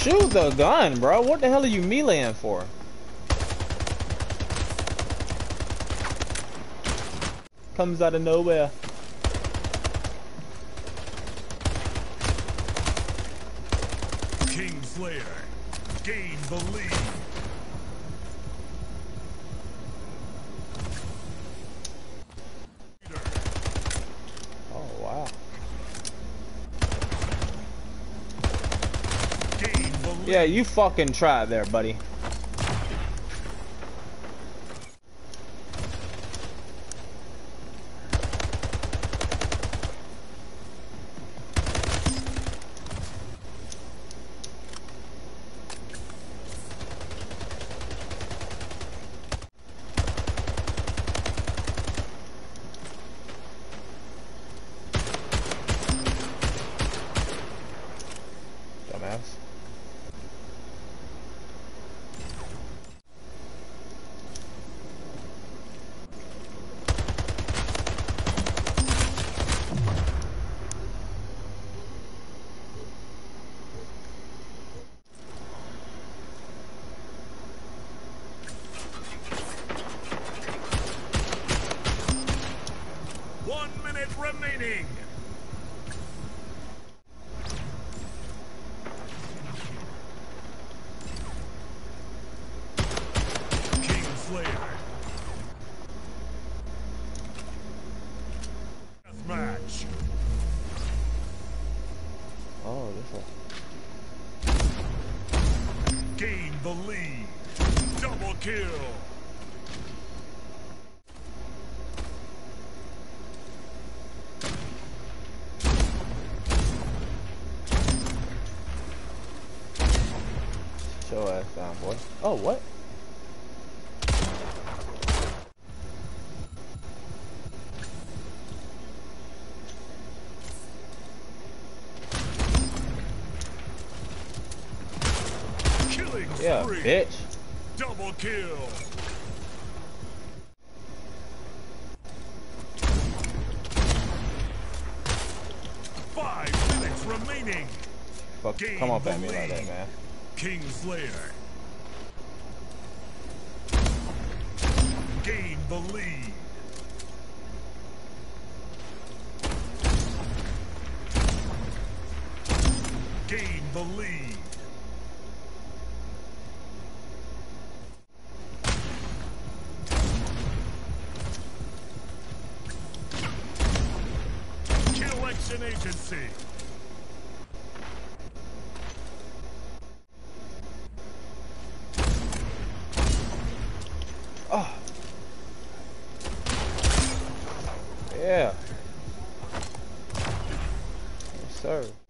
shoot the gun, bro. What the hell are you meleeing for? Comes out of nowhere. Slayer, gain the lead. Oh wow. Gain the lead. Yeah, you fucking tried there, buddy. Dumbass. Remaining. King Slayer. Deathmatch. Oh, this one. Gain the lead. Double kill. Show ass down, boy. Oh, what? Killing Yeah, spree. bitch. Double kill. Five minutes remaining. Fuck, Gain come up the at me like lead. that, man. King Slayer. Gain the lead. Gain the lead. Collection agency. Oh. Yeah. Yes, sir.